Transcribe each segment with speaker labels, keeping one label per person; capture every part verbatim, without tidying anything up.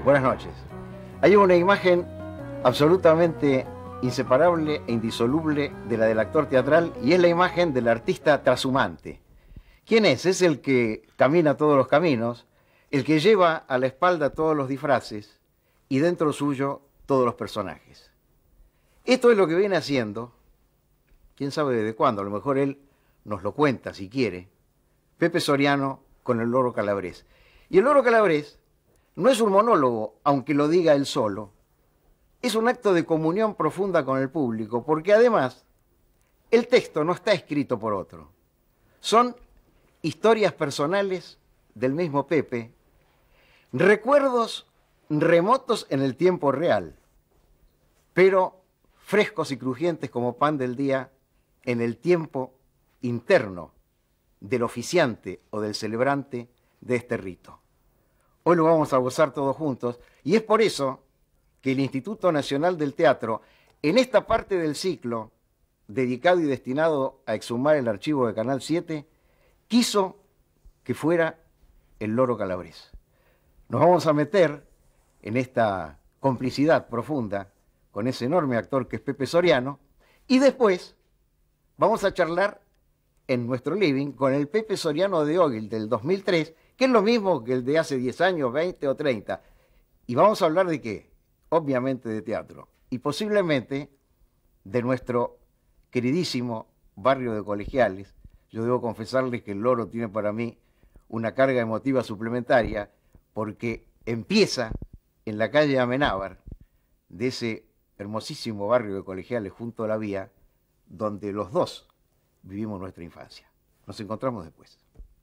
Speaker 1: Buenas noches. Hay una imagen absolutamente inseparable e indisoluble de la del actor teatral y es la imagen del artista trashumante. ¿Quién es? Es el que camina todos los caminos, el que lleva a la espalda todos los disfraces y dentro suyo todos los personajes. Esto es lo que viene haciendo, quién sabe desde cuándo, a lo mejor él nos lo cuenta si quiere, Pepe Soriano con el Loro Calabrés. Y el Loro Calabrés no es un monólogo, aunque lo diga él solo, es un acto de comunión profunda con el público, porque además el texto no está escrito por otro. Son historias personales del mismo Pepe, recuerdos remotos en el tiempo real, pero frescos y crujientes como pan del día en el tiempo interno del oficiante o del celebrante de este rito. Hoy lo vamos a gozar todos juntos y es por eso que el Instituto Nacional del Teatro, en esta parte del ciclo, dedicado y destinado a exhumar el archivo de Canal siete, quiso que fuera el Loro Calabrés. Nos vamos a meter en esta complicidad profunda con ese enorme actor que es Pepe Soriano y después vamos a charlar en nuestro living con el Pepe Soriano de hoy, el del dos mil tres, que es lo mismo que el de hace diez años, veinte o treinta. Y vamos a hablar de qué, obviamente de teatro, y posiblemente de nuestro queridísimo barrio de Colegiales. Yo debo confesarles que el Loro tiene para mí una carga emotiva suplementaria, porque empieza en la calle Amenábar, de ese hermosísimo barrio de Colegiales junto a la vía, donde los dos vivimos nuestra infancia. Nos encontramos después.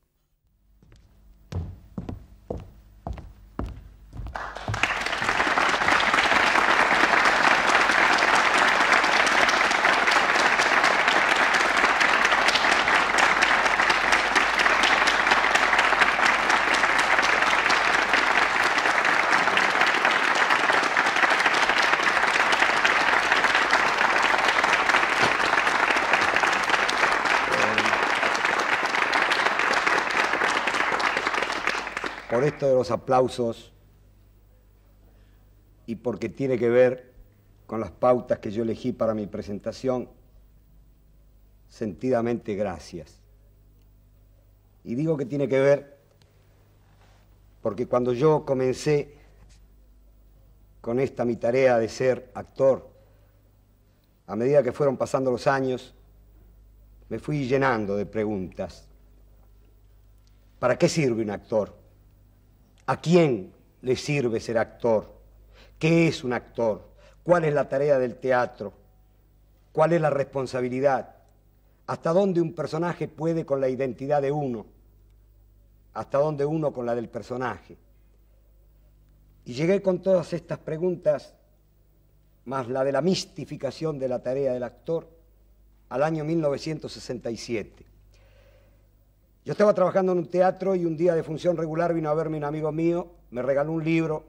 Speaker 2: Por esto de los aplausos y porque tiene que ver con las pautas que yo elegí para mi presentación, sentidamente gracias. Y digo que tiene que ver porque cuando yo comencé con esta mi tarea de ser actor, a medida que fueron pasando los años, me fui llenando de preguntas. ¿Para qué sirve un actor? ¿A quién le sirve ser actor? ¿Qué es un actor? ¿Cuál es la tarea del teatro? ¿Cuál es la responsabilidad? ¿Hasta dónde un personaje puede con la identidad de uno? ¿Hasta dónde uno con la del personaje? Y llegué con todas estas preguntas, más la de la mistificación de la tarea del actor, al año mil novecientos sesenta y siete. Yo estaba trabajando en un teatro y un día de función regular vino a verme un amigo mío, me regaló un libro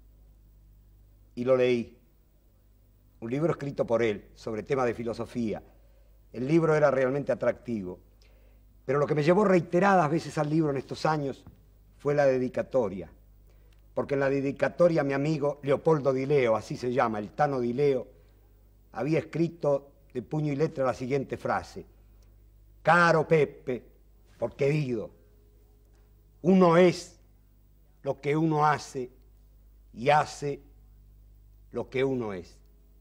Speaker 2: y lo leí. Un libro escrito por él sobre temas de filosofía. El libro era realmente atractivo. Pero lo que me llevó reiteradas veces al libro en estos años fue la dedicatoria. Porque en la dedicatoria mi amigo Leopoldo Di Leo, así se llama, el Tano Di Leo, había escrito de puño y letra la siguiente frase: caro Pepe, por querido, uno es lo que uno hace y hace lo que uno es.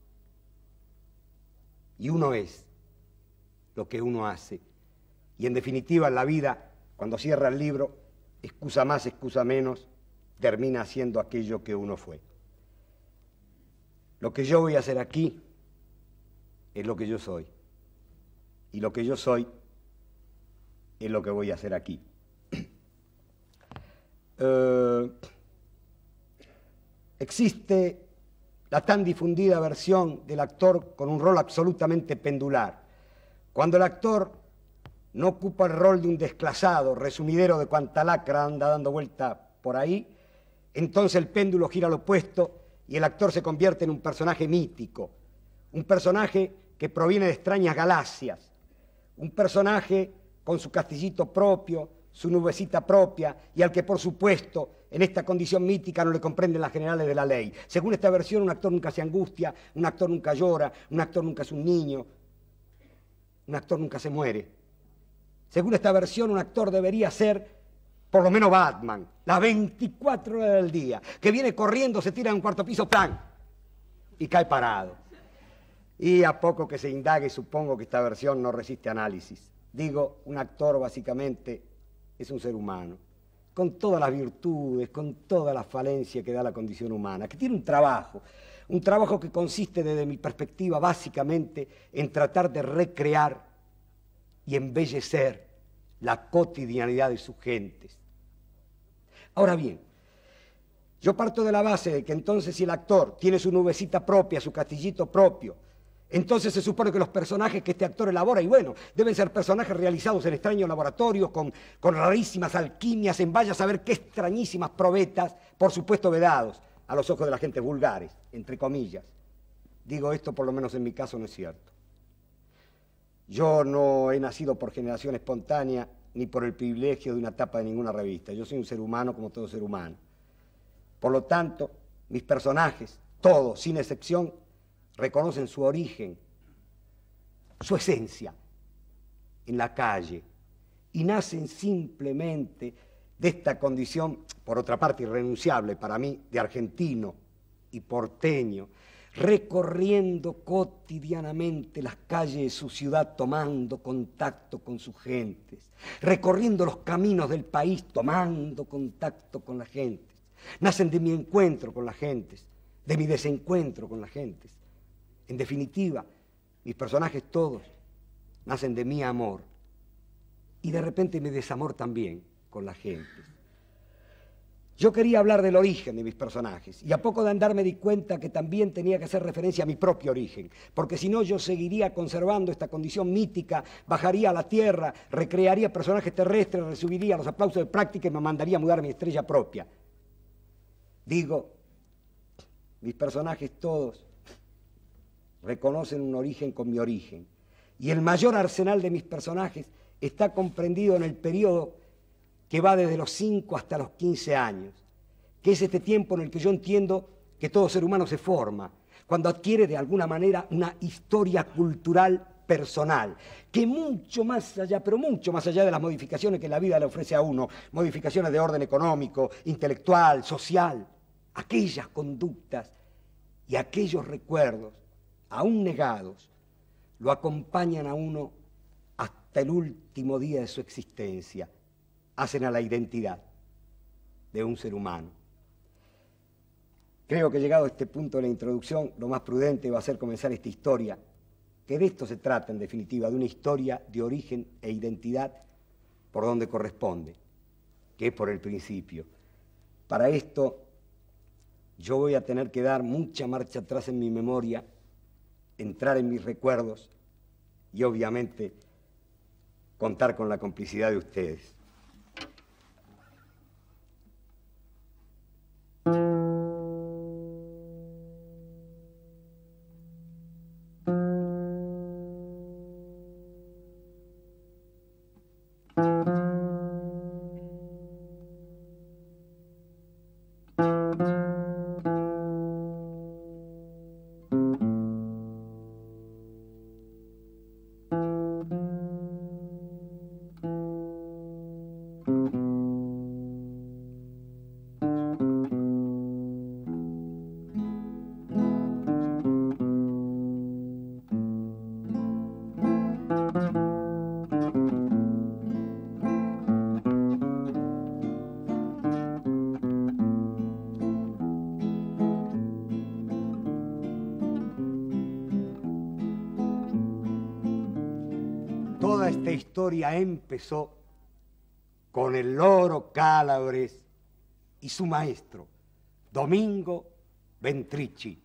Speaker 2: Y uno es lo que uno hace. Y en definitiva en la vida, cuando cierra el libro, excusa más, excusa menos, termina haciendo aquello que uno fue. Lo que yo voy a hacer aquí es lo que yo soy. Y lo que yo soy es lo que voy a hacer aquí. Uh, existe la tan difundida versión del actor con un rol absolutamente pendular. Cuando el actor no ocupa el rol de un desclasado, resumidero de cuanta lacra anda dando vuelta por ahí, entonces el péndulo gira al opuesto y el actor se convierte en un personaje mítico, un personaje que proviene de extrañas galaxias, un personaje con su castillito propio, su nubecita propia y al que, por supuesto, en esta condición mítica no le comprenden las generales de la ley. Según esta versión, un actor nunca se angustia, un actor nunca llora, un actor nunca es un niño, un actor nunca se muere. Según esta versión, un actor debería ser, por lo menos, Batman, las veinticuatro horas del día, que viene corriendo, se tira en un cuarto piso, ¡plan!, y cae parado. Y a poco que se indague, supongo que esta versión no resiste análisis. Digo, un actor básicamente es un ser humano, con todas las virtudes, con toda la falencia que da la condición humana, que tiene un trabajo, un trabajo que consiste desde mi perspectiva básicamente en tratar de recrear y embellecer la cotidianidad de sus gentes. Ahora bien, yo parto de la base de que entonces si el actor tiene su nubecita propia, su castillito propio, entonces se supone que los personajes que este actor elabora, y bueno, deben ser personajes realizados en extraños laboratorios, con, con rarísimas alquimias, en vaya a saber qué extrañísimas probetas, por supuesto vedados a los ojos de la gente vulgares, entre comillas. Digo, esto por lo menos en mi caso no es cierto. Yo no he nacido por generación espontánea ni por el privilegio de una tapa de ninguna revista. Yo soy un ser humano como todo ser humano. Por lo tanto, mis personajes, todos, sin excepción, reconocen su origen, su esencia, en la calle, y nacen simplemente de esta condición, por otra parte irrenunciable para mí, de argentino y porteño, recorriendo cotidianamente las calles de su ciudad, tomando contacto con sus gentes, recorriendo los caminos del país, tomando contacto con las gentes. Nacen de mi encuentro con las gentes, de mi desencuentro con las gentes. En definitiva, mis personajes todos nacen de mi amor y de repente mi desamor también con la gente. Yo quería hablar del origen de mis personajes y a poco de andar me di cuenta que también tenía que hacer referencia a mi propio origen, porque si no yo seguiría conservando esta condición mítica, bajaría a la tierra, recrearía personajes terrestres, recibiría los aplausos de práctica y me mandaría a mudar mi estrella propia. Digo, mis personajes todos reconocen un origen con mi origen. Y el mayor arsenal de mis personajes está comprendido en el periodo que va desde los cinco hasta los quince años, que es este tiempo en el que yo entiendo que todo ser humano se forma, cuando adquiere de alguna manera una historia cultural personal, que mucho más allá, pero mucho más allá de las modificaciones que la vida le ofrece a uno, modificaciones de orden económico, intelectual, social, aquellas conductas y aquellos recuerdos aún negados, lo acompañan a uno hasta el último día de su existencia, hacen a la identidad de un ser humano. Creo que llegado a este punto de la introducción, lo más prudente va a ser comenzar esta historia, que de esto se trata en definitiva, de una historia de origen e identidad por donde corresponde, que es por el principio. Para esto yo voy a tener que dar mucha marcha atrás en mi memoria, entrar en mis recuerdos y obviamente contar con la complicidad de ustedes. Toda esta historia empezó con el loro Calabres y su maestro, Domingo Ventrici.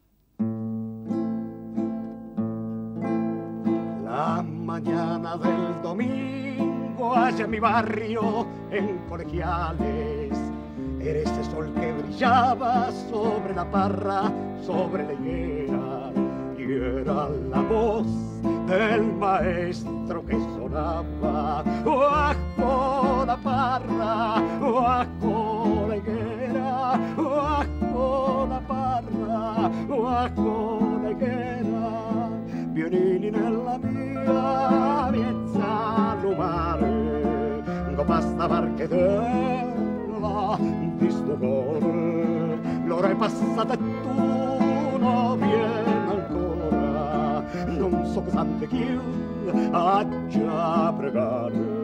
Speaker 2: La mañana del domingo, allá en mi barrio, en Colegiales, era ese sol que brillaba sobre la parra, sobre la higuera, y era la voz del maestro que sonaba bajo
Speaker 3: la parra, bajo la higuera, bajo la parra, bajo la higuera, violini nella mia piazza lumare, non basta marchetella di sto cuore, l'ora è passata e tu non vieni ancora, non so cos'ante più a già pregare.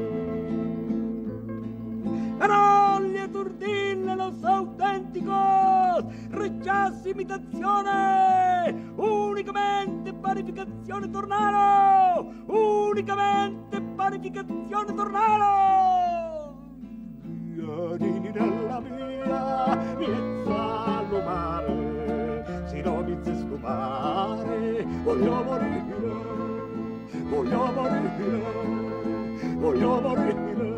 Speaker 3: Canaglia e turdille los auténticos, rechazo imitazione, unicamente parificazione tornaro, unicamente parificazione tornaro. Violini nella mia piazza lumare, si non inizia a sfumare, voglio morire, voglio morire, voglio morire.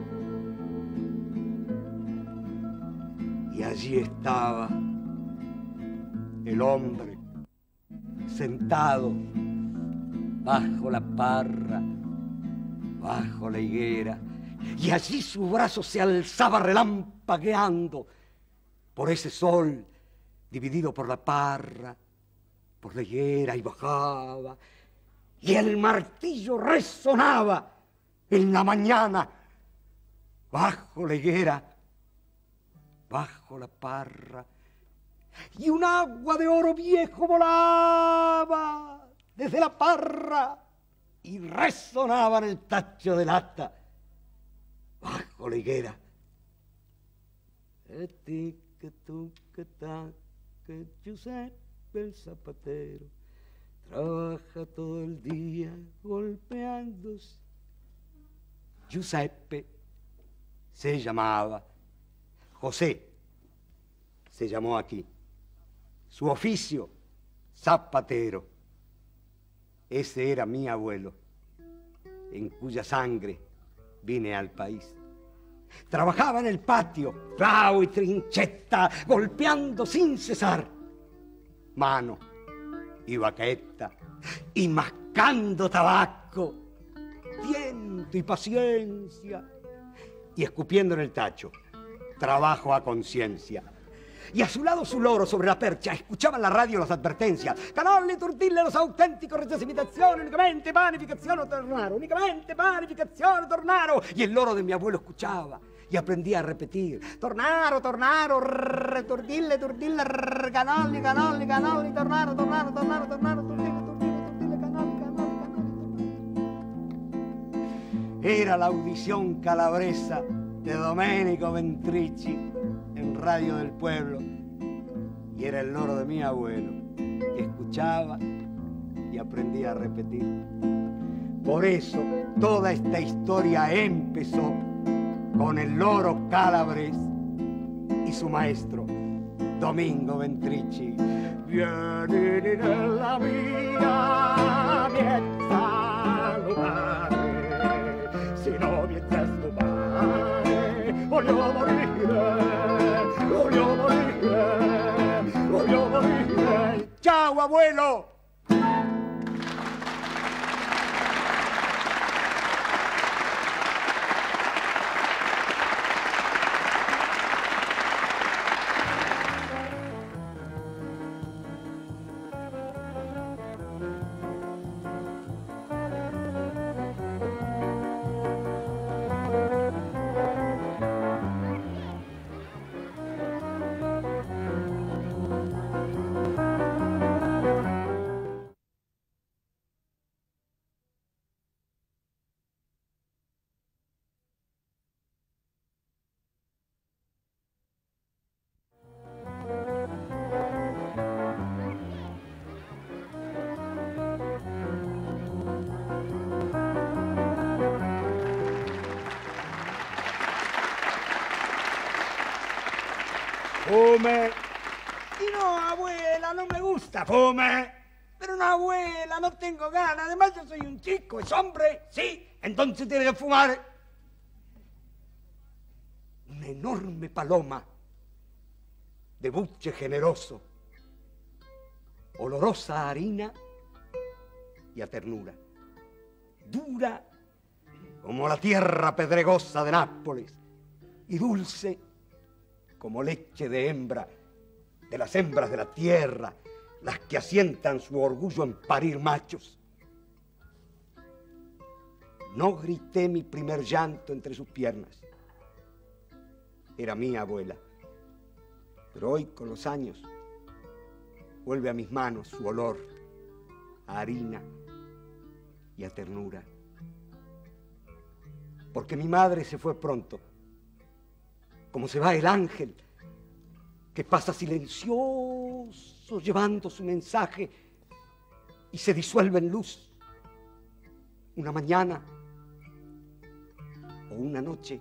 Speaker 3: Y allí estaba el hombre sentado bajo la parra, bajo la higuera, y allí su brazo se alzaba relampagueando por ese sol dividido por la parra, por la higuera, y bajaba, y el martillo resonaba en la mañana bajo la higuera, bajo la parra, y un agua de oro viejo volaba desde la parra y resonaba en el tacho de lata bajo la higuera. Giuseppe el zapatero trabaja todo el día golpeándose. Giuseppe se llamaba. José se llamó aquí. Su oficio, zapatero. Ese era mi abuelo, en cuya sangre vine al país. Trabajaba en el patio, clavo y trincheta, golpeando sin cesar. Mano y baqueta, y mascando tabaco, tiento y paciencia, y escupiendo en el tacho. Trabajo a conciencia. Y a su lado su loro sobre la percha escuchaba en la radio las advertencias. Canoli, tortille, los auténticos, rechazo-imitazione, unicamente panificazione tornaro, unicamente panificazione tornaro. Y el loro de mi abuelo escuchaba y aprendía a repetir. Tornaro, tornaro, rrr, tortille, tortille, rrr, canoli, canoli, canoli, tornaro, tornaro, tornaro, tornaro, tortille, tortille, tortille, canoli, canoli, canoli. Era la audición calabresa de Domenico Ventrici en Radio del Pueblo, y era el loro de mi abuelo, que escuchaba y aprendía a repetir. Por eso toda esta historia empezó con el loro calabrés y su maestro, Domingo Ventrici. Vieni nella mia piazza lumare, se no viene a stupare, voglio morire, voglio morire, voglio morire. ¡Chao, abuelo! Fume. Y no, abuela, no me gusta fume. Pero no, abuela, no tengo ganas. Además, yo soy un chico, es hombre. Sí, entonces tiene que fumar. Una enorme paloma de buche generoso, olorosa a harina y a ternura. Dura como la tierra pedregosa de Nápoles, y dulce como leche de hembra, de las hembras de la tierra, las que asientan su orgullo en parir machos. No grité mi primer llanto entre sus piernas. Era mi abuela. Pero hoy, con los años, vuelve a mis manos su olor a harina y a ternura. Porque mi madre se fue pronto, como se va el ángel que pasa silencioso llevando su mensaje y se disuelve en luz. Una mañana o una noche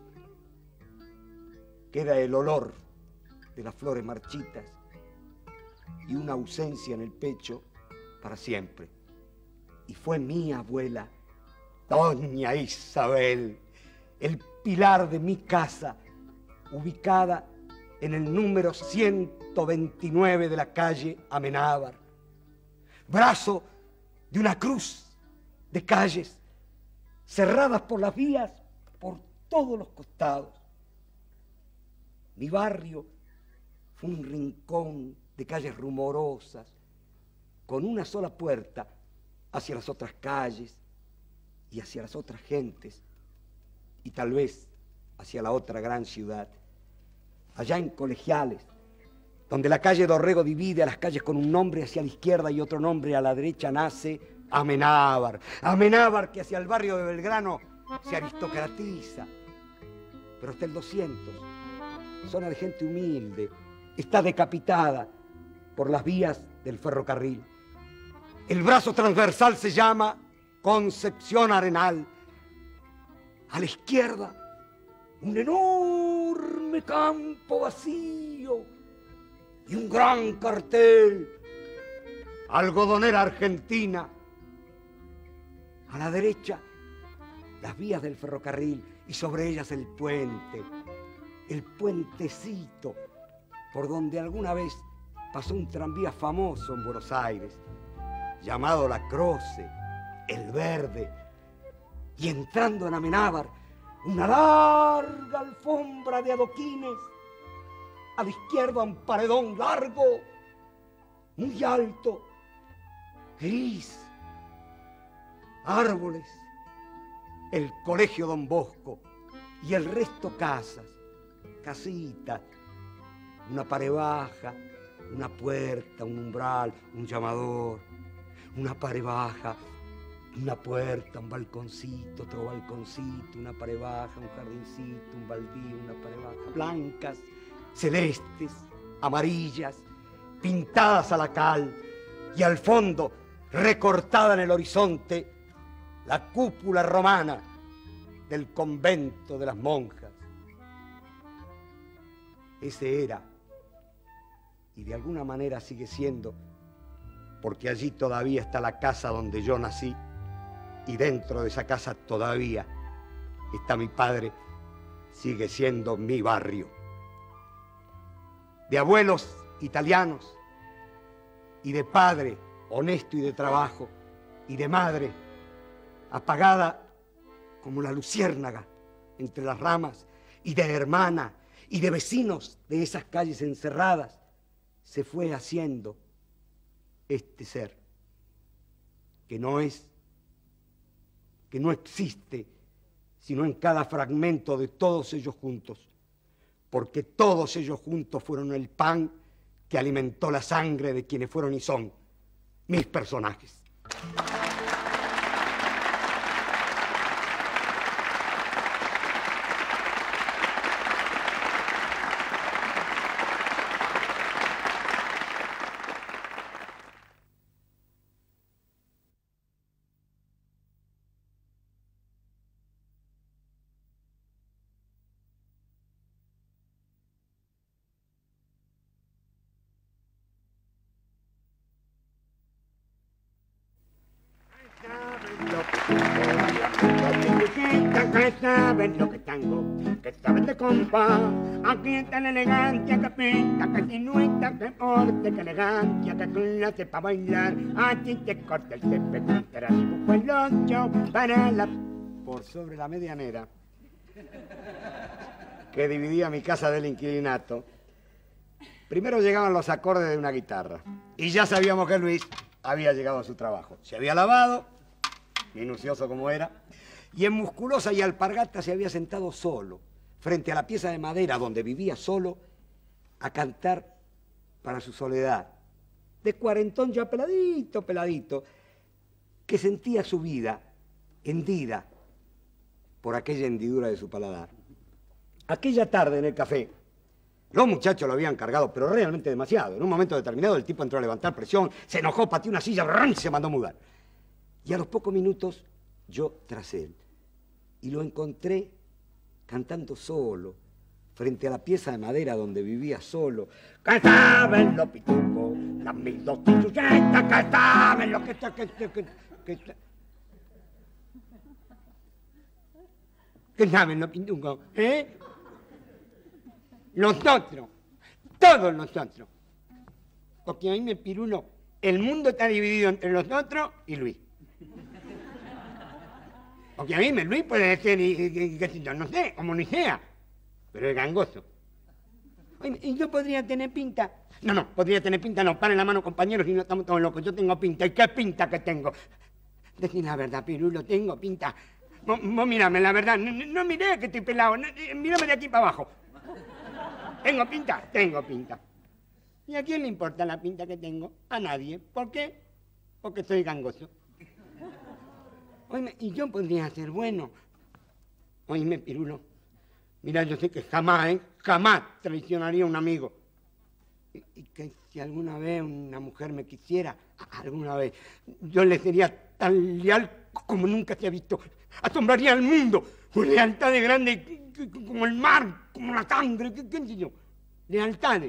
Speaker 3: queda el olor de las flores marchitas y una ausencia en el pecho para siempre. Y fue mi abuela, doña Isabel, el pilar de mi casa, ubicada en el número ciento veintinueve de la calle Amenábar, brazo de una cruz de calles cerradas por las vías por todos los costados. Mi barrio fue un rincón de calles rumorosas, con una sola puerta hacia las otras calles y hacia las otras gentes, y tal vez hacia la otra gran ciudad. Allá en Colegiales, donde la calle Dorrego divide a las calles con un nombre hacia la izquierda y otro nombre a la derecha, nace Amenábar. Amenábar, que hacia el barrio de Belgrano se aristocratiza. Pero hasta el doscientos, zona de gente humilde, está decapitada por las vías del ferrocarril. El brazo transversal se llama Concepción Arenal. A la izquierda, un enorme campo vacío y un gran cartel, Algodonera Argentina. A la derecha, las vías del ferrocarril y sobre ellas el puente, el puentecito por donde alguna vez pasó un tranvía famoso en Buenos Aires, llamado La Croce, el Verde, y entrando en Amenábar, una larga alfombra de adoquines, a la izquierda un paredón largo, muy alto, gris, árboles, el Colegio Don Bosco y el resto casas, casitas, una pared baja, una puerta, un umbral, un llamador, una pared baja, una puerta, un balconcito, otro balconcito, una pared baja, un jardincito, un baldío, una pared baja, blancas, celestes, amarillas, pintadas a la cal, y al fondo, recortada en el horizonte, la cúpula romana del convento de las monjas. Ese era, y de alguna manera sigue siendo, porque allí todavía está la casa donde yo nací, y dentro de esa casa todavía está mi padre, sigue siendo mi barrio. De abuelos italianos, y de padre honesto y de trabajo, y de madre apagada como la luciérnaga entre las ramas, y de hermana, y de vecinos de esas calles encerradas, se fue haciendo este ser, que no es, que no existe, sino en cada fragmento de todos ellos juntos, porque todos ellos juntos fueron el pan que alimentó la sangre de quienes fueron y son mis personajes.
Speaker 4: Que saben lo que tango, que saben de compa. Aquí está la elegancia que pinta, que sinueta, que porte, que elegancia, que clase para bailar. A ti te corta el césped, te dibujo el ocho para la
Speaker 3: por sobre la medianera que dividía mi casa del inquilinato, primero llegaban los acordes de una guitarra. Y ya sabíamos que Luis había llegado a su trabajo. Se había lavado, minucioso como era, y en musculosa y alpargata se había sentado solo, frente a la pieza de madera donde vivía solo, a cantar para su soledad. De cuarentón ya peladito, peladito, que sentía su vida hendida por aquella hendidura de su paladar. Aquella tarde en el café, los muchachos lo habían cargado, pero realmente demasiado. En un momento determinado el tipo entró a levantar presión, se enojó, pateó una silla, ¡ran! Se mandó a mudar. Y a los pocos minutos, yo tras él. Y lo encontré cantando solo, frente a la pieza de madera donde vivía solo.
Speaker 4: Cantaban los pitufos, las mil dos tituyetas, cantaban lo que está, que está, que que está. Cantaban los pitufos, ¿eh? Nosotros, todos nosotros. Porque a mí me pirulo, el mundo está dividido entre nosotros y Luis. Porque a mí me Luis puede ser, y, y, y, yo no sé, como ni sea, pero es gangoso. Oye, ¿y yo podría tener pinta? No, no, podría tener pinta, no, paren la mano, compañeros, si no estamos todos locos. Yo tengo pinta. ¿Y qué pinta que tengo? Decir la verdad, Pirulo, tengo pinta. Vos, vos mirame, la verdad, no, no miré que estoy pelado, no, mírame de aquí para abajo. ¿Tengo pinta? Tengo pinta. ¿Y a quién le importa la pinta que tengo? A nadie. ¿Por qué? Porque soy gangoso. Oíme, y yo podría ser bueno. Oíme, Pirulo. Mira, yo sé que jamás, ¿eh? Jamás traicionaría a un amigo. Y, y que si alguna vez una mujer me quisiera, alguna vez, yo le sería tan leal como nunca se ha visto. Asombraría al mundo. Con lealtades grandes como el mar, como la sangre, ¿qué, qué sé yo? Lealtades.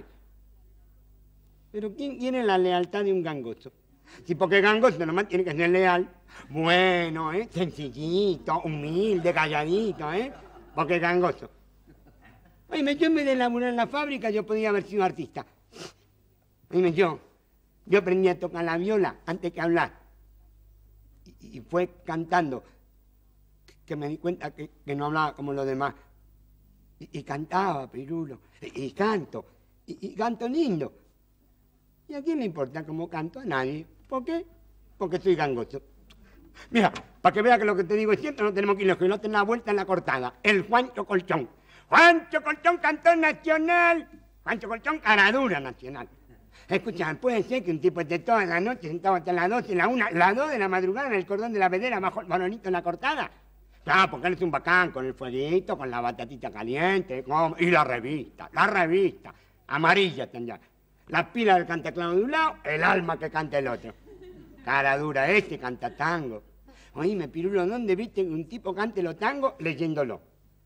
Speaker 4: Pero ¿quién tiene la lealtad de un gangoso? Sí, porque el gangoso nomás tiene que ser leal. Bueno, ¿eh? Sencillito, humilde, calladito, ¿eh? Porque el gangoso. Oye, yo en vez de laburar en la fábrica, yo podía haber sido artista. Oye, yo, yo aprendí a tocar la viola antes que hablar. Y, y fue cantando que me di cuenta que, que no hablaba como los demás. Y, y cantaba, Pirulo, y, y canto, y, y canto lindo. ¿Y a quién le importa cómo canto? A nadie. ¿Por qué? Porque soy gangoso. Mira, para que vea que lo que te digo es cierto, no tenemos que ir lejos, no tenemos la vuelta en la cortada. El Juancho Colchón. Juancho Colchón, cantor nacional. Juancho Colchón, caradura nacional. Escucha, puede ser que un tipo esté toda la noche sentado hasta las doce, la una, las dos de la madrugada en el cordón de la vedera bajo el balonito en la cortada. Claro, porque él es un bacán, con el fueguito, con la batatita caliente, con... y la revista, la revista, amarilla tendrá. La pila del cantaclavo de un lado, el alma que canta el otro. Cara dura, este canta tango. Oíme, Pirulo, ¿dónde viste que un tipo cante los tangos? Leyéndolo.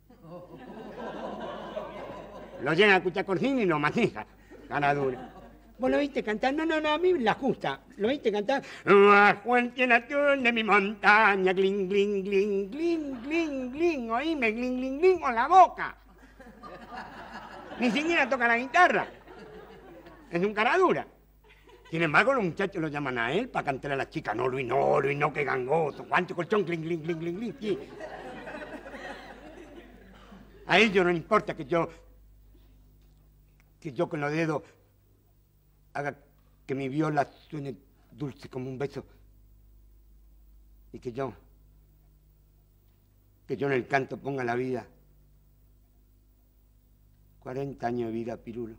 Speaker 4: Lo llena a Cuchacorcín y lo maneja. Cara dura. ¿Vos lo viste cantar? No, no, no, a mí la justa. ¿Lo viste cantar? Bajo el cielo de mi montaña, glin, glin, glin, glin, glin, glin. Oíme, glin, glin, glin con la boca. Ni siquiera toca la guitarra. Es un cara dura. Sin embargo, los muchachos lo llaman a él para cantar a las chicas. No, Luis, no, Luis, no, que gangoso. Juancho Colchón, glin, glin, glin, glin, glin. Sí. A ellos no le importa que yo, que yo con los dedos haga que mi viola suene dulce como un beso. Y que yo, que yo en el canto ponga la vida. cuarenta años de vida, Pirulo.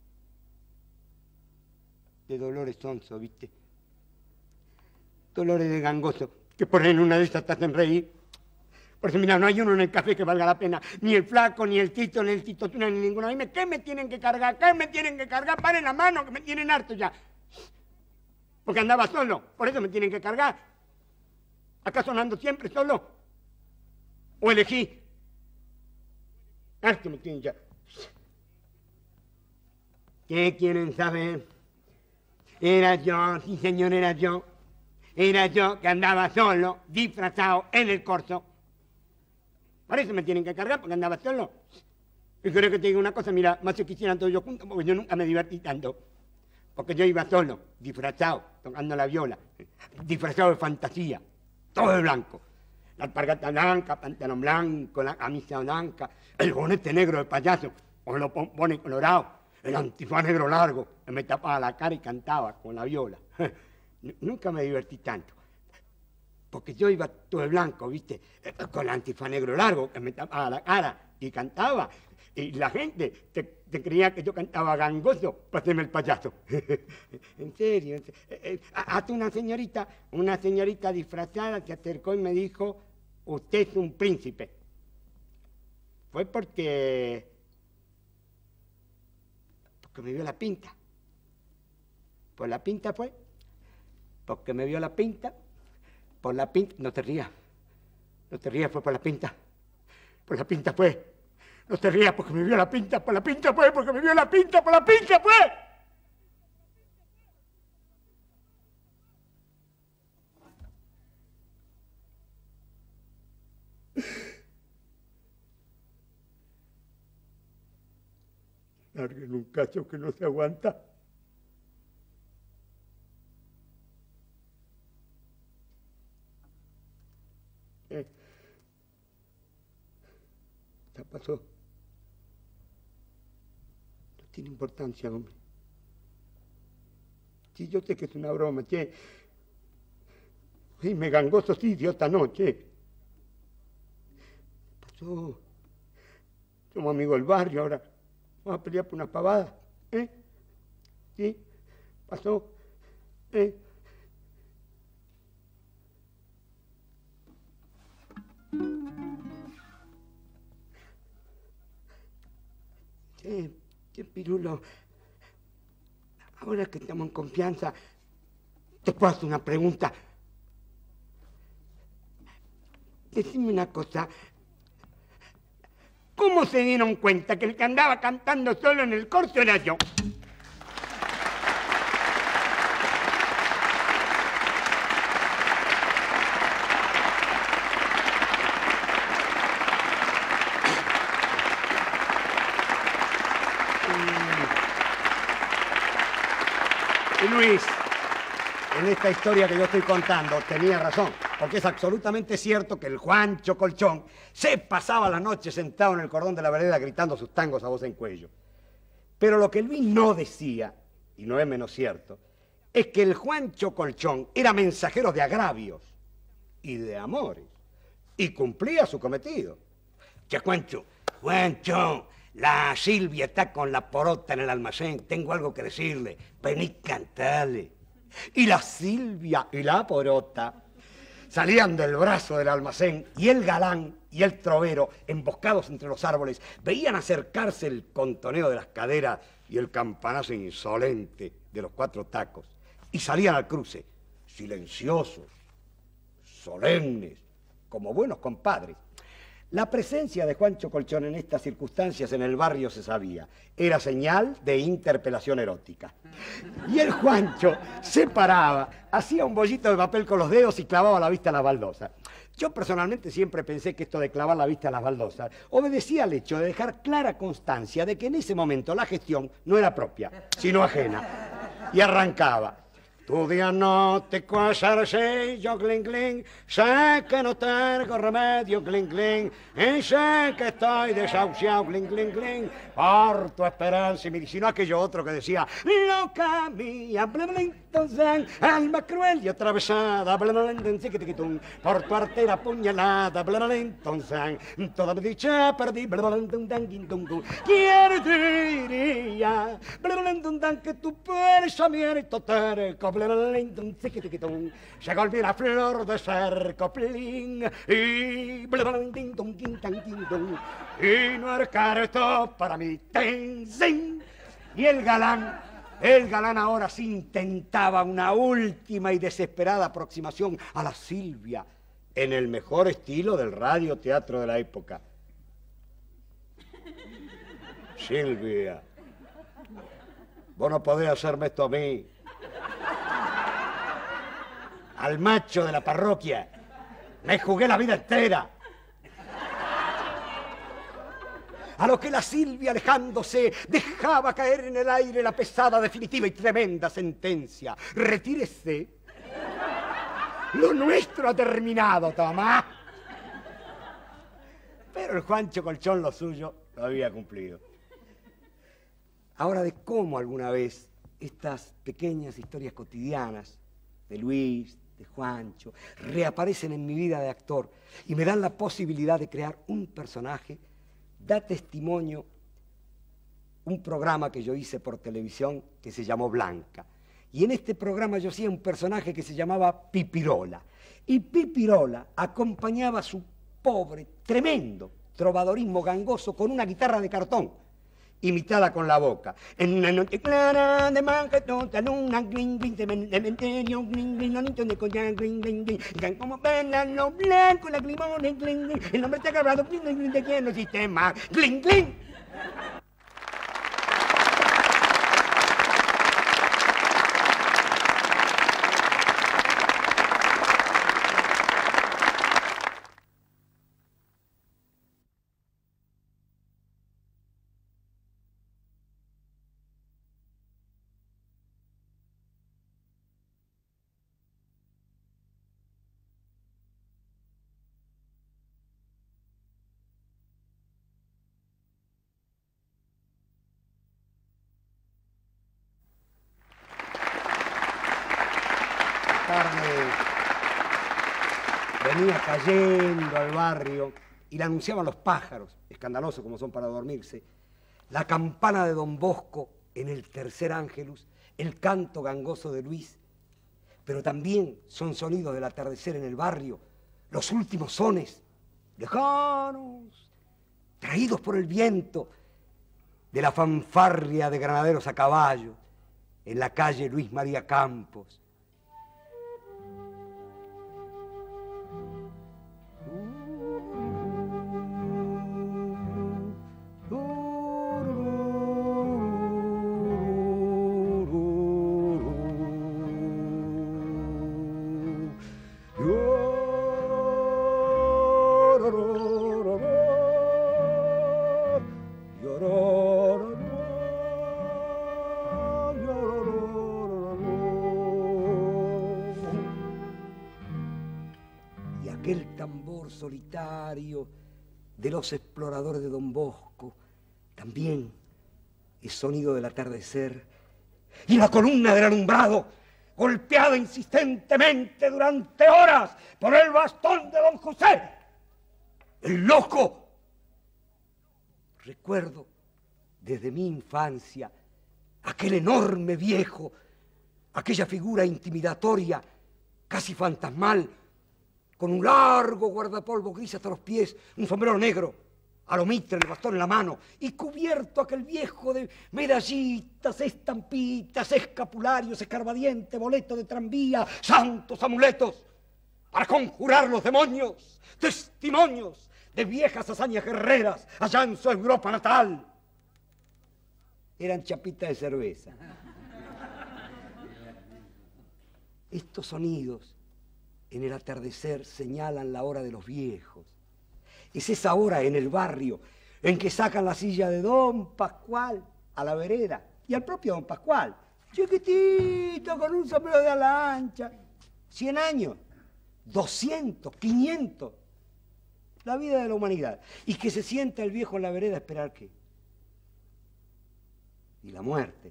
Speaker 4: De dolores sonso, ¿viste? Dolores de gangoso, que por en una de esas te hacen reír. Por eso, mira, no hay uno en el café que valga la pena. Ni el flaco, ni el Tito, ni el Tito Tuna, ni ninguno. Dime, ¿qué me tienen que cargar? ¿Qué me tienen que cargar? Paren la mano, que me tienen harto ya. Porque andaba solo, por eso me tienen que cargar. ¿Acaso ando siempre solo? ¿O elegí? Harto me tienen ya. ¿Qué quieren saber? Era yo, sí señor, era yo. Era yo que andaba solo, disfrazado, en el corso. Por eso me tienen que cargar, porque andaba solo. Y creo que te digo una cosa, mira, más si quisieran todos yo juntos, porque yo nunca me divertí tanto. Porque yo iba solo, disfrazado, tocando la viola. Disfrazado de fantasía, todo de blanco. la alpargata blanca, pantalón blanco, la camisa blanca, el bonete negro de payaso, con los pompones colorados, el antifaz negro largo, que me tapaba la cara y cantaba con la viola. Nunca me divertí tanto. Porque yo iba todo de blanco, ¿viste? Con el antifaz negro largo, que me tapaba la cara y cantaba. Y la gente te, te creía que yo cantaba gangoso para hacerme el payaso. En serio. En serio. Hasta una señorita, una señorita disfrazada se acercó y me dijo, usted es un príncipe. Fue porque... porque me vio la pinta. Por la pinta fue. Porque me vio la pinta. Por la pinta. No te rías. No te rías, fue por la pinta. Por la pinta fue. No te rías porque me vio la pinta. Por la pinta fue. Porque me vio la pinta. Por la pinta fue. Larguen un cacho que no se aguanta. Eh. Ya pasó. No tiene importancia, hombre. Sí, yo sé que es una broma, che. Oíme, gangoso, sí, idiota, no, che. Pasó. Somos amigos del barrio, ahora vamos a pelear por una pavada, ¿eh? ¿Sí? Pasó, ¿eh? Che, che, Pirulo, ahora que estamos en confianza, te puedo hacer una pregunta. Decime una cosa. ¿Cómo se dieron cuenta que el que andaba cantando solo en el corso era yo? Y Luis, en esta historia que yo estoy contando, tenía razón. Porque es absolutamente cierto que el Juancho Colchón se pasaba la noche sentado en el cordón de la vereda gritando sus tangos a voz en cuello. Pero lo que Luis no decía, y no es menos cierto, es que el Juancho Colchón era mensajero de agravios y de amores, y cumplía su cometido. Che, Juancho, Juancho, la Silvia está con la porota en el almacén, tengo algo que decirle, vení, cantale. Y la Silvia y la porota salían del brazo del almacén y el galán y el trovero, emboscados entre los árboles, veían acercarse el contoneo de las caderas y el campanazo insolente de los cuatro tacos. Y salían al cruce, silenciosos, solemnes, como buenos compadres. La presencia de Juancho Colchón en estas circunstancias en el barrio se sabía. Era señal de interpelación erótica. Y el Juancho se paraba, hacía un bollito de papel con los dedos y clavaba la vista a las baldosas. Yo personalmente siempre pensé que esto de clavar la vista a las baldosas obedecía al hecho de dejar clara constancia de que en ese momento la gestión no era propia, sino ajena. Y arrancaba. Tu día no te casarse, yo clink clink, sé que no tengo remedio, clink clink, y sé que estoy desahuciado, clink clink clink, por tu esperanza y mi... sino aquello otro que decía, loca mía, blablabla, alma cruel y atravesada, blablabla, por tu artera puñalada, blablabla, toda mi dicha perdí, blablabla, quiero diría, blablabla, que tu pensamiento terco, se golpeó la flor de cercoplín y y no era carto para mí tenzin. Y el galán, el galán ahora sí intentaba una última y desesperada aproximación a la Silvia en el mejor estilo del radioteatro de la época. Silvia, vos no podés hacerme esto a mí. Al macho de la parroquia me jugué la vida entera. A lo que la Silvia, alejándose, dejaba caer en el aire la pesada, definitiva y tremenda sentencia. Retírese. Lo nuestro ha terminado, Tomás.
Speaker 3: Pero el Juancho Colchón lo suyo lo había cumplido. Ahora, de cómo alguna vez estas pequeñas historias cotidianas de Luis, de Juancho, reaparecen en mi vida de actor y me dan la posibilidad de crear un personaje, da testimonio un programa que yo hice por televisión que se llamó Blanca. Y en este programa yo hacía un personaje que se llamaba Pipirola. Y Pipirola acompañaba su pobre, tremendo trovadorismo gangoso con una guitarra de cartón, imitada con la boca. En una noche clara de Manhattan, la luna, green, green, cementerio, green, green, lonito de collar, green, green, green, como velan lo blanco, la limones, green, green, el hombre está agarrado, green, green, de quien los sistemas, green, green. Venía cayendo al barrio y le anunciaban los pájaros, escandalosos como son para dormirse, la campana de Don Bosco en el tercer Ángelus, el canto gangoso de Luis, pero también son sonidos del atardecer en el barrio, los últimos sones, lejanos, traídos por el viento, de la fanfarria de granaderos a caballo en la calle Luis María Campos. Solitario de los exploradores de Don Bosco, también el sonido del atardecer y la columna del alumbrado golpeada insistentemente durante horas por el bastón de Don José, el loco. Recuerdo desde mi infancia aquel enorme viejo, aquella figura intimidatoria, casi fantasmal, con un largo guardapolvo gris hasta los pies, un sombrero negro, a lo mitre, el bastón en la mano, y cubierto aquel viejo de medallitas, estampitas, escapularios, escarbadiente, boleto de tranvía, santos amuletos, para conjurar los demonios, testimonios de viejas hazañas guerreras allá en su Europa natal. Eran chapitas de cerveza. Estos sonidos en el atardecer señalan la hora de los viejos. Es esa hora en el barrio en que sacan la silla de Don Pascual a la vereda y al propio Don Pascual, chiquitito, con un sombrero de ala ancha, cien años, doscientos, quinientos, la vida de la humanidad, y que se sienta el viejo en la vereda a esperar qué, y la muerte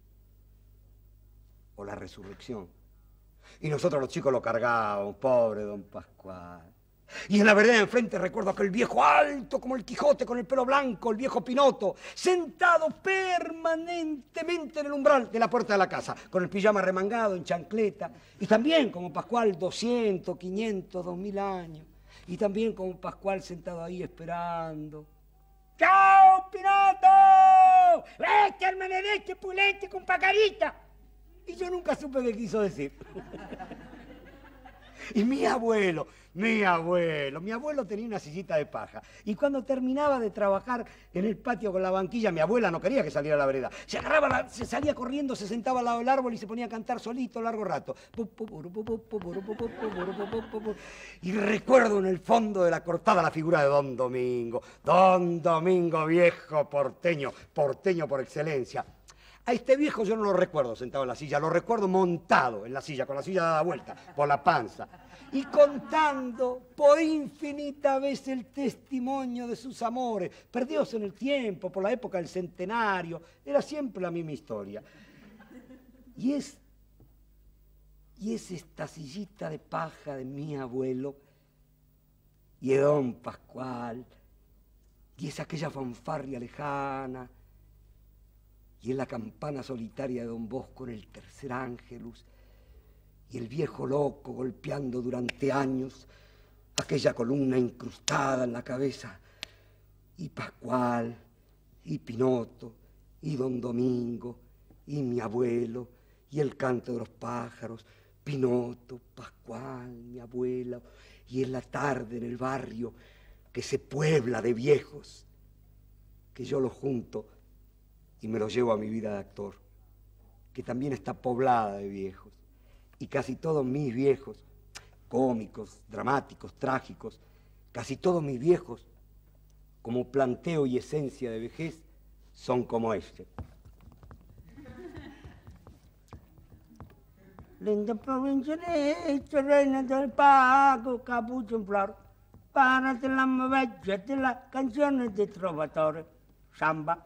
Speaker 3: o la resurrección. Y nosotros los chicos lo cargábamos, pobre Don Pascual. Y en la vereda de enfrente recuerdo aquel viejo alto como el Quijote, con el pelo blanco, el viejo Pinoto, sentado permanentemente en el umbral de la puerta de la casa, con el pijama remangado, en chancleta. Y también como Pascual, doscientos, quinientos, dos mil años. Y también como Pascual sentado ahí esperando. ¡Chao, Pinoto! ¡Vete al manereche pulente con pacarita! Y yo nunca supe qué quiso decir. Y mi abuelo, mi abuelo, mi abuelo tenía una sillita de paja. Y cuando terminaba de trabajar en el patio con la banquilla, mi abuela no quería que saliera a la vereda. Se agarraba, la, se salía corriendo, se sentaba al lado del árbol y se ponía a cantar solito largo rato. Y recuerdo en el fondo de la cortada la figura de Don Domingo. Don Domingo, viejo porteño, porteño por excelencia. A este viejo yo no lo recuerdo sentado en la silla, lo recuerdo montado en la silla, con la silla dada vuelta, por la panza, y contando por infinita vez el testimonio de sus amores, perdidos en el tiempo, por la época del centenario. Era siempre la misma historia. Y es, y es esta sillita de paja de mi abuelo, y de don Pascual, y es aquella fanfarria lejana, y es la campana solitaria de don Bosco en el tercer ángelus, y el viejo loco golpeando durante años aquella columna incrustada en la cabeza, y Pascual, y Pinoto, y don Domingo, y mi abuelo, y el canto de los pájaros, Pinoto, Pascual, mi abuela, y en la tarde en el barrio que se puebla de viejos, que yo los junto y me lo llevo a mi vida de actor, que también está poblada de viejos, y casi todos mis viejos, cómicos, dramáticos, trágicos, casi todos mis viejos, como planteo y esencia de vejez, son como este.
Speaker 4: Linda provincia de reina del pago, capucho in flor, párate la vecchia de la canzone di trovatore, samba.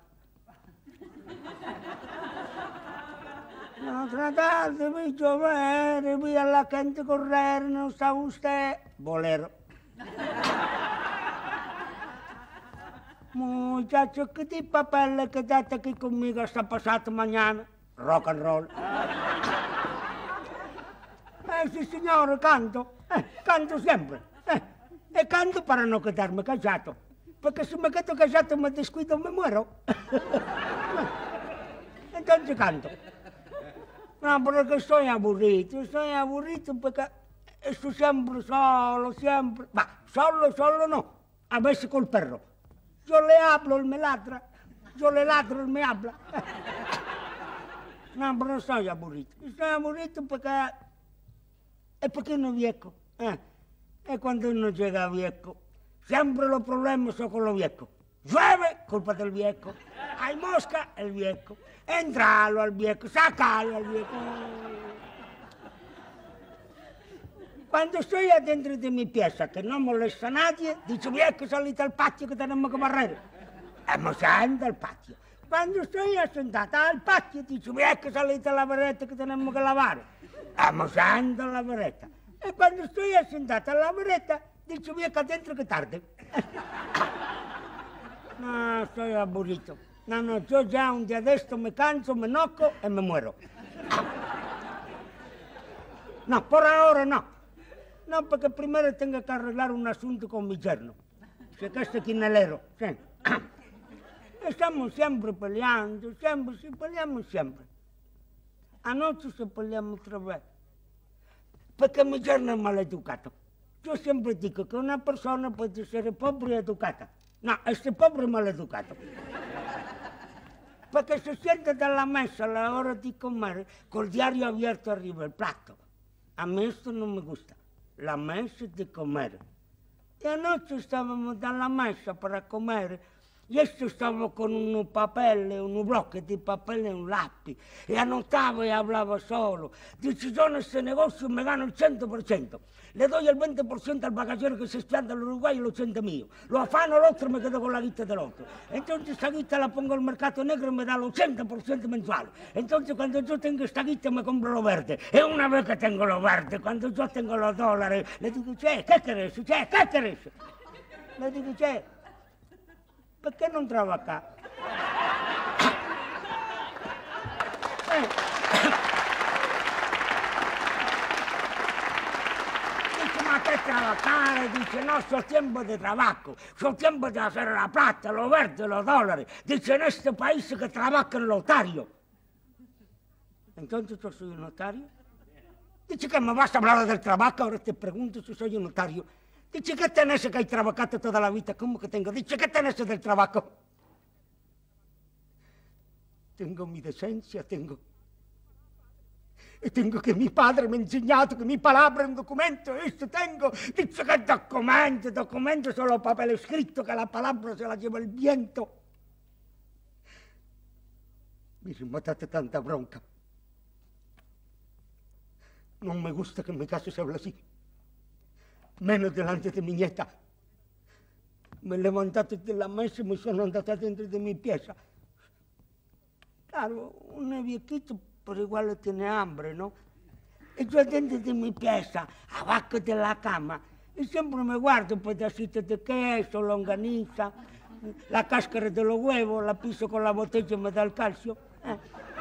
Speaker 4: No tratate di giovere, vi alla gente correre, non sa usted, bolero. Muchacho, che ti papelle quédate aquí conmigo hasta pasado mañana, rock and roll. Eh, sí, signore, canto, eh, canto sempre, eh, e canto para no quedarme callado, porque si me quedo callado me descuido, me muero. Entonces canto. No, porque estoy aburrido, estoy aburrido porque estoy siempre solo, siempre. Va, solo, solo no, a veces con el perro. Yo le hablo, él me ladra, yo le ladro, él me habla. No, pero no estoy aburrido, estoy aburrido porque es porque uno es viejo. Eh. Es cuando uno llega viejo. Siempre los problemas son con los viejos. Llueve, culpa del viejo. Hay mosca, el viejo. Entralo al viejo, sacalo al viejo. Cuando estoy adentro de mi pieza, que no molesta a nadie, dice, viejo, salite al patio que tenemos que barrer. E sento al patio. Quando estoy assentada al patio, dice, viejo, salite alla veretta che tenemos che lavare. E sento la veretta. E quando estoy assentada alla veretta, dice, viejo, adentro che tarde. No, estoy aburrido. No, no, yo ya un día de esto me canso, me enojo y me muero. No, por ahora no. No, porque primero tengo que arreglar un asunto con mi yerno. Que es este quinelero, sí. Estamos siempre peleando, siempre, sí, peleamos siempre. Anoche se peleamos otra vez. Porque mi yerno es maleducato. Yo siempre digo que una persona puede ser pobre y educada. No, este pobre es maleducato. Porque se siente dalla mesa a la hora de comer con el diario abierto arriba del plato. A mí esto no me gusta. La mesa de comer. Y anoche estábamos en la mesa para comer y esto estaba con unos papeles, unos bloques de papel y un lápiz. Y anotaba y hablaba solo. Dice, yo en este negocio me gano el cien por ciento. Le doy el veinte por ciento al bagagero que se espianda al Uruguay y el ochenta por ciento mío. Lo afano al otro y me quedo con la guita del otro. Entonces esta guita la pongo al mercado negro y me da el ochenta por ciento mensual. Entonces cuando yo tengo esta guita me compro lo verde. Y una vez que tengo lo verde, cuando yo tengo los dólares, le digo, che, ¿qué querés? Che, ¿qué querés? Le digo, che, ¿por qué no traba acá? Eh. Dice, ma che trabajare? Dice, no, so tiempo de trabajo, so tiempo de hacer la plata, lo verde, los dólares. Dice, en este país que trabaja el notario. Entonces yo soy un notario. Dice que me vas a hablar del trabajo, ahora te pregunto si soy un notario. Dice, ¿qué tenés que hay trabajado toda la vida? ¿Cómo que tengo? Dice, ¿qué tenés del trabajo? Tengo mi decencia, tengo... Y tengo que mi padre me ha enseñado que mi palabra es un documento, esto tengo. Dice que documento, documento solo papel escrito, que la palabra se la lleva el viento. Mire, mátate tanta bronca. No me gusta que en mi caso se hable así. Menos delante de mi nieta. Me levantaste de la mesa y me sonaste dentro de mi pieza. Claro, uno es viejito, pero igual tiene hambre, ¿no? Y yo dentro de mi pieza, abajo de la cama, y siempre me guardo pedacitos de queso, longaniza, la cáscara de los huevos, la piso con la botella y me da el calcio. ¿eh?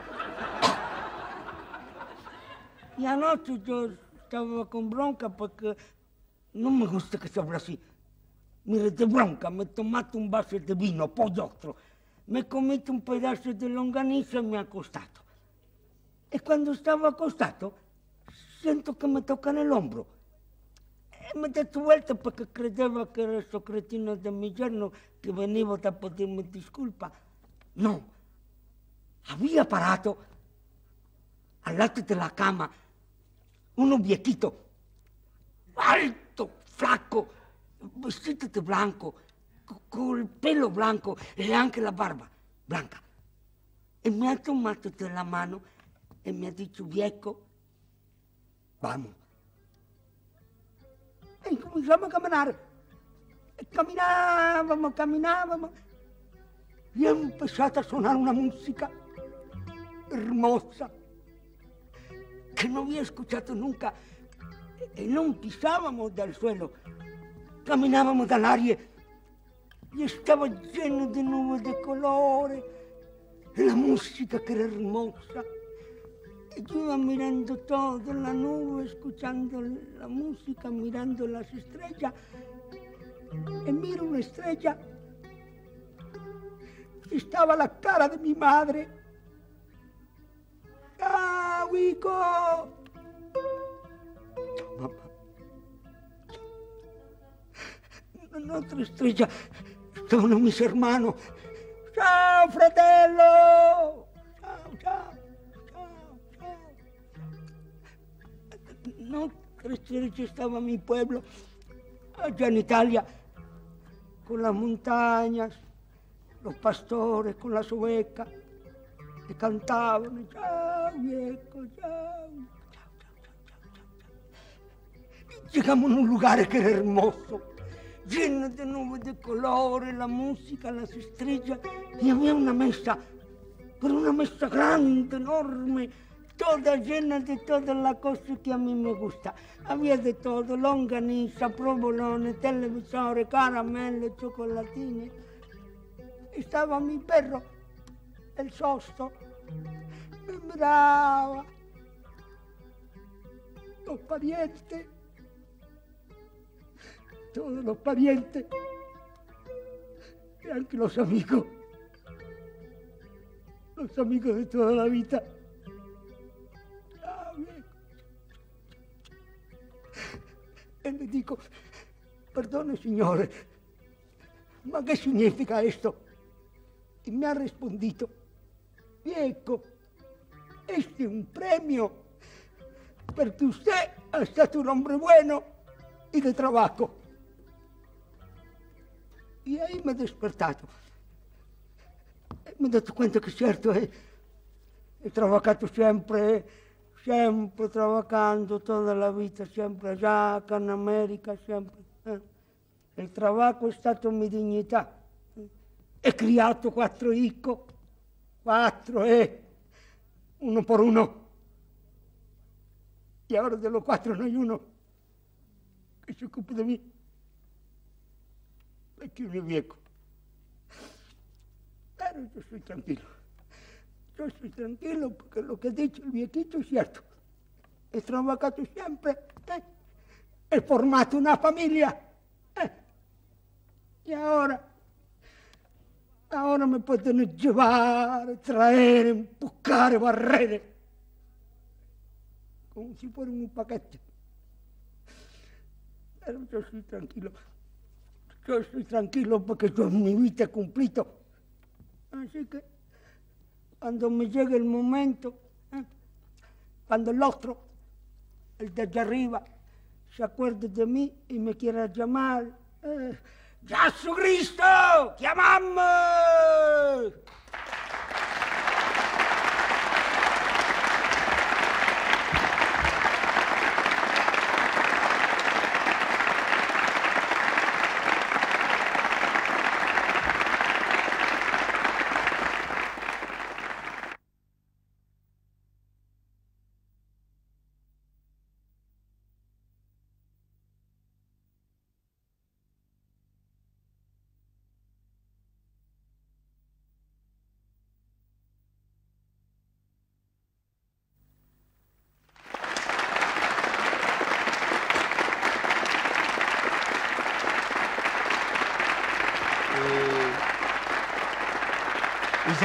Speaker 4: Y anoche yo estaba con bronca porque no me gusta que se hable así. Mire, de bronca me tomaste un vaso de vino, poi otro. Me comiste un pedazo de longaniza y me he acostado. Y cuando estaba acostado, siento que me tocan el hombro. E me he dato vuelta porque credeva que era esos cretinos de mi yerno que veniva a pedirme disculpa. No, había parado al lado de la cama uno viejito, alto, flaco, vestido de blanco, con el pelo blanco y anche la barba blanca. E mi ha tomato de la mano e mi ha dicho, viejo, vamos. E cominciamo a camminare. E camminavamo, camminavamo. Y ha empezado a sonar una música hermosa que no había escuchado nunca. Y no pisábamos del suelo, caminábamos al aire y estaba lleno de nubes de colores, la música que era hermosa. Y yo iba mirando todo, la nube, escuchando la música, mirando las estrellas. Y miro una estrella. Estaba la cara de mi madre. ¡Chao, hijo! Mamá. En otra estrella estaban mis hermanos. ¡Ciao, fratello! ¡Ciao, ciao, ciao, ciao! En otra estrella estaba mi pueblo, allá en Italia, con las montañas, los pastores con las ovejas, que cantaban, ¡chao, viejo, chao! Llegamos a un lugar que era hermoso, lleno de nubes de colores, la música, las estrellas, y había una mesa, pero una mesa grande, enorme, toda llena de todas las cosas que a mí me gusta. Había de todo, longaniza, provolone, televisores, caramelos, chocolatines. Estaba mi perro, el Sosto, me miraba, los parientes, todos los parientes, y anche los amigos, los amigos de toda la vida. E le dico, perdone signore, ma che significa esto? Y me ha respondido, viejo, este es un premio, porque usted ha sido un hombre bueno y de trabajo. Y ahí me he despertado. Me he dado cuenta que es cierto, eh, he trabajado siempre, siempre trabajando toda la vida, siempre allá, acá en América, siempre. Eh. El trabajo è stato mi dignità. He criato quattro hijos, cuatro, eh, uno por uno. Y ahora de los cuatro no hay uno que se ocupe de mí. Es que uno es viejo. Pero yo estoy tranquilo. Yo estoy tranquilo porque lo que ha dicho el viejito es cierto. He trabajado siempre, eh. He formato una familia. Eh. Y ahora... Ahora me pueden llevar, traer, empujar, barrer, como si fuera un paquete. Pero yo estoy tranquilo. Yo estoy tranquilo porque yo en mi vida he cumplido. Así que cuando me llegue el momento, ¿eh? Cuando el otro, el de allá arriba, se acuerde de mí y me quiera llamar, eh, Gesù Cristo, chiamammo!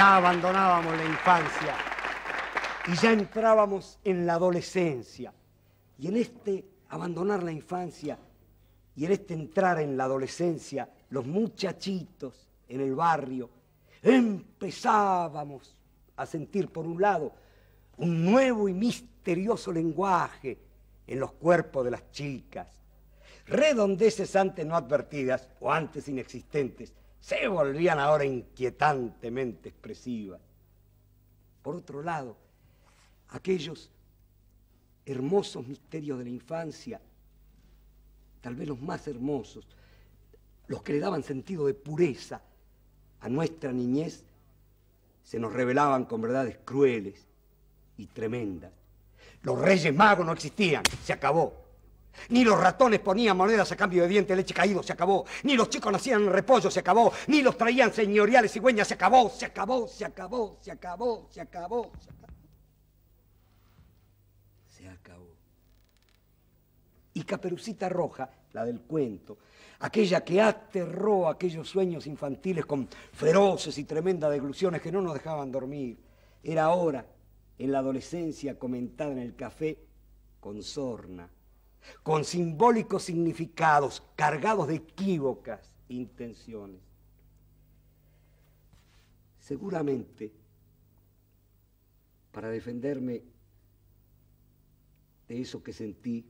Speaker 3: Ya abandonábamos la infancia y ya entrábamos en la adolescencia. Y en este abandonar la infancia y en este entrar en la adolescencia, los muchachitos en el barrio empezábamos a sentir, por un lado, un nuevo y misterioso lenguaje en los cuerpos de las chicas. Redondeces antes no advertidas o antes inexistentes se volvían ahora inquietantemente expresivas. Por otro lado, aquellos hermosos misterios de la infancia, tal vez los más hermosos, los que le daban sentido de pureza a nuestra niñez, se nos revelaban con verdades crueles y tremendas. Los Reyes Magos no existían, se acabó. Ni los ratones ponían monedas a cambio de dientes de leche caído, se acabó. Ni los chicos nacían en repollo, se acabó. Ni los traían señoriales cigüeñas, se acabó, se acabó, se acabó, se acabó, se acabó, se acabó. Se acabó. Y Caperucita Roja, la del cuento, aquella que aterró aquellos sueños infantiles con feroces y tremendas degluciones que no nos dejaban dormir, era ahora, en la adolescencia, comentada en el café con sorna, con simbólicos significados, cargados de equívocas intenciones. Seguramente, para defenderme de eso que sentí,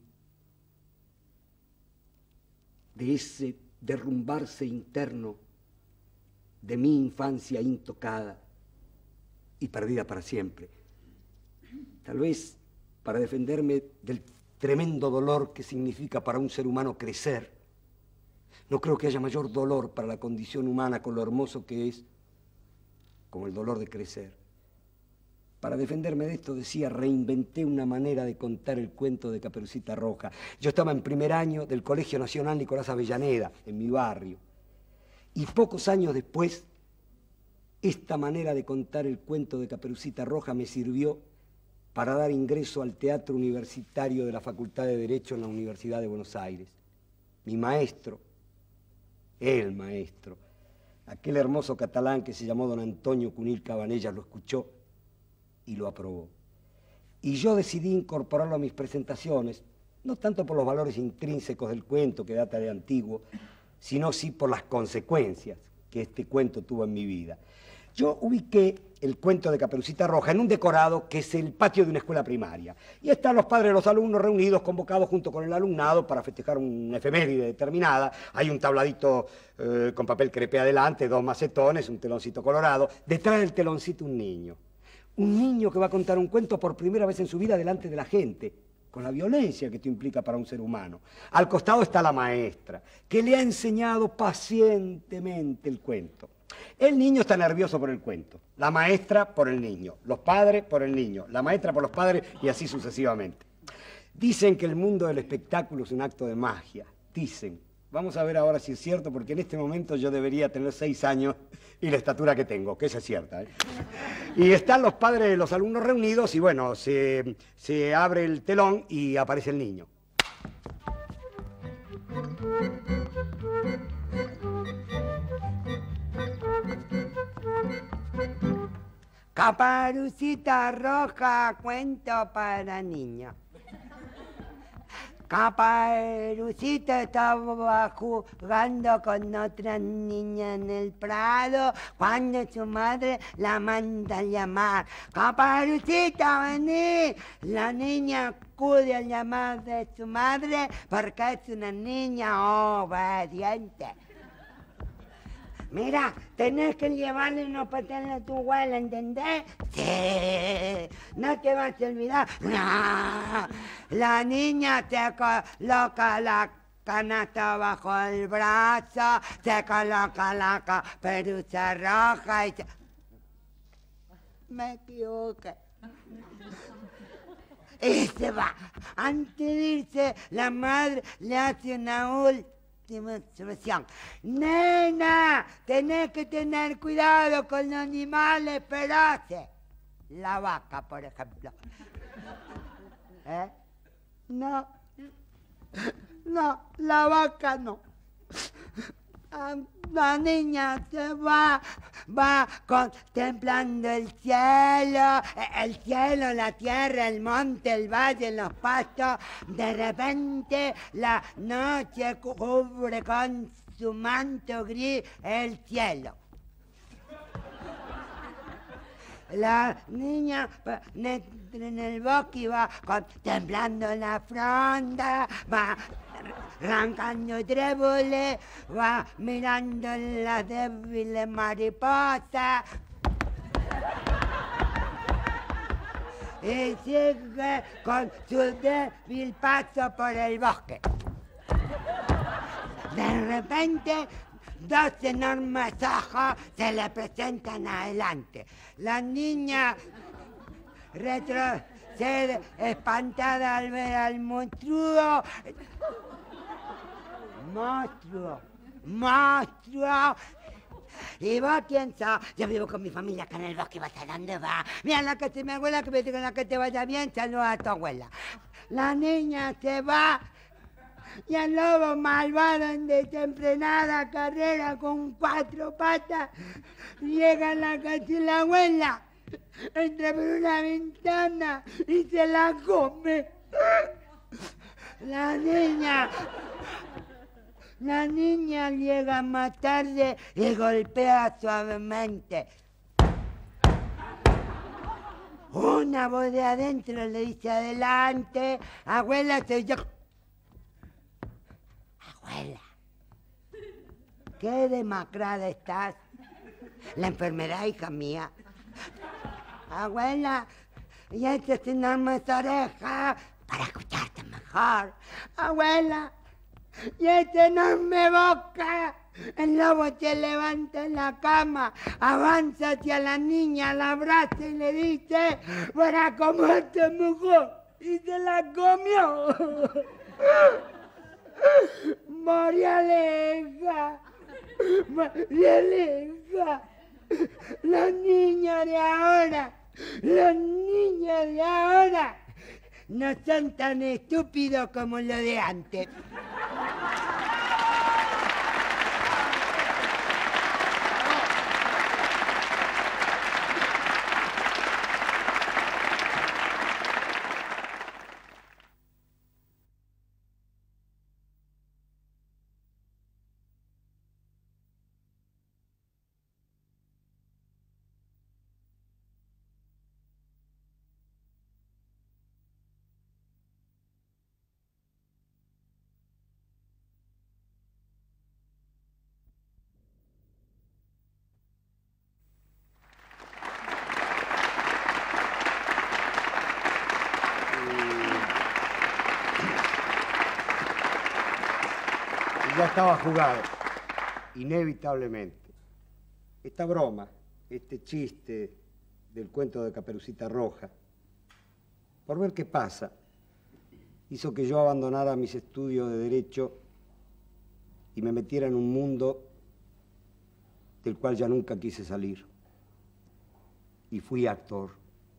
Speaker 3: de ese derrumbarse interno de mi infancia intocada y perdida para siempre, tal vez para defenderme del tremendo dolor que significa para un ser humano crecer. No creo que haya mayor dolor para la condición humana con lo hermoso que es, como el dolor de crecer. Para defenderme de esto, decía, reinventé una manera de contar el cuento de Caperucita Roja. Yo estaba en primer año del Colegio Nacional Nicolás Avellaneda, en mi barrio. Y pocos años después, esta manera de contar el cuento de Caperucita Roja me sirvió para dar ingreso al Teatro Universitario de la Facultad de Derecho en la Universidad de Buenos Aires. Mi maestro, el maestro, aquel hermoso catalán que se llamó don Antonio Cunil Cabanellas, lo escuchó y lo aprobó. Y yo decidí incorporarlo a mis presentaciones, no tanto por los valores intrínsecos del cuento que data de antiguo, sino sí por las consecuencias que este cuento tuvo en mi vida. Yo ubiqué el cuento de Caperucita Roja en un decorado que es el patio de una escuela primaria. Y están los padres de los alumnos reunidos, convocados junto con el alumnado para festejar una efeméride determinada. Hay un tabladito eh, con papel crepé adelante, dos macetones, un teloncito colorado. Detrás del teloncito un niño. Un niño que va a contar un cuento por primera vez en su vida delante de la gente, con la violencia que esto implica para un ser humano. Al costado está la maestra, que le ha enseñado pacientemente el cuento. El niño está nervioso por el cuento, la maestra por el niño, los padres por el niño, la maestra por los padres y así sucesivamente. Dicen que el mundo del espectáculo es un acto de magia, dicen. Vamos a ver ahora si es cierto, porque en este momento yo debería tener seis años y la estatura que tengo, que esa es cierta, ¿eh? Y están los padres de los alumnos reunidos y bueno, se, se abre el telón y aparece el niño.
Speaker 4: Caperucita Roja, cuento para niños. Caperucita estaba jugando con otra niña en el prado cuando su madre la manda a llamar. Caperucita, vení. La niña acude al llamado de su madre porque es una niña obediente. Mira, tenés que llevarle unos pasteles a tu abuela, ¿entendés? Sí, no te vas a olvidar. No. La niña te coloca la canasta bajo el brazo, se coloca la caperuza roja y se... Me equivoqué. Y se va. Antes de irse, la madre le hace una última observación. Nena, tenés que tener cuidado con los animales feroces. La vaca, por ejemplo. ¿Eh? No. No, la vaca no. La niña se va, va contemplando el cielo, el cielo, la tierra, el monte, el valle, los pastos. De repente la noche cubre con su manto gris el cielo. La niña penetra en el bosque y va contemplando la fronda, va arrancando tréboles, va mirando las débiles mariposas y sigue con su débil paso por el bosque. De repente, dos enormes ojos se le presentan adelante. La niña retrocede espantada al ver al monstruo. Monstruo, monstruo. ¿Y vos quién sos? Yo vivo con mi familia acá en el bosque. ¿Vas a dónde va? Mira la que te mi abuela, que me diga que te vaya bien. Saluda a tu abuela. La niña se va. Y el lobo malvado en desenfrenada carrera con cuatro patas llega a la casa de la abuela, entra por una ventana y se la come. La niña, la niña llega más tarde y golpea suavemente. Una voz de adentro le dice: adelante, abuela, soy yo. Abuela, qué demacrada estás. La enfermedad, hija mía. Abuela, y estas enormes orejas para escucharte mejor. Abuela, y esta enorme boca. El lobo se levanta en la cama, avanza hacia la niña, la abraza y le dice: para comerte, mujer. Y se la comió. Moraleja, moraleja, los niños de ahora, los niños de ahora no son tan estúpidos como los de antes.
Speaker 3: Ya estaba jugado, inevitablemente. Esta broma, este chiste del cuento de Caperucita Roja, por ver qué pasa, hizo que yo abandonara mis estudios de Derecho y me metiera en un mundo del cual ya nunca quise salir. Y fui actor.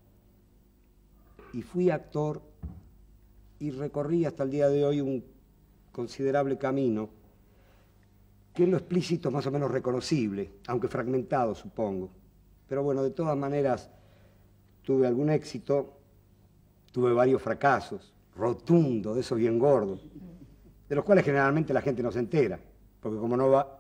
Speaker 3: Y fui actor y recorrí hasta el día de hoy un considerable camino que en lo explícito es más o menos reconocible, aunque fragmentado, supongo. Pero bueno, de todas maneras, tuve algún éxito, tuve varios fracasos, rotundos, de esos bien gordos, de los cuales generalmente la gente no se entera, porque como no va...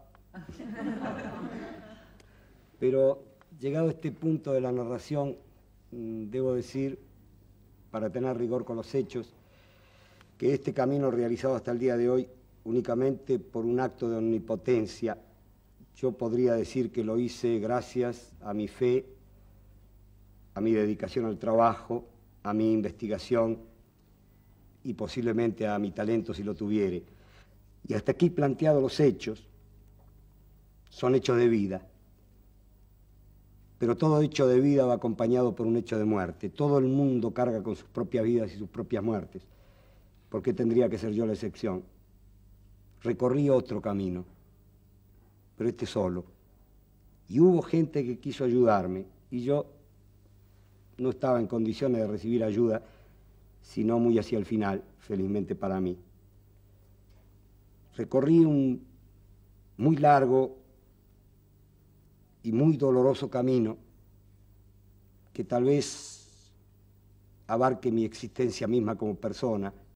Speaker 3: Pero llegado a este punto de la narración, debo decir, para tener rigor con los hechos, que este camino realizado hasta el día de hoy únicamente por un acto de omnipotencia, yo podría decir que lo hice gracias a mi fe, a mi dedicación al trabajo, a mi investigación y posiblemente a mi talento si lo tuviere. Y hasta aquí planteados los hechos, son hechos de vida. Pero todo hecho de vida va acompañado por un hecho de muerte. Todo el mundo carga con sus propias vidas y sus propias muertes. ¿Por qué tendría que ser yo la excepción? Recorrí otro camino, pero este solo. Y hubo gente que quiso ayudarme, y yo no estaba en condiciones de recibir ayuda, sino muy hacia el final, felizmente para mí. Recorrí un
Speaker 2: muy largo y muy doloroso camino que tal vez abarque mi existencia misma como persona,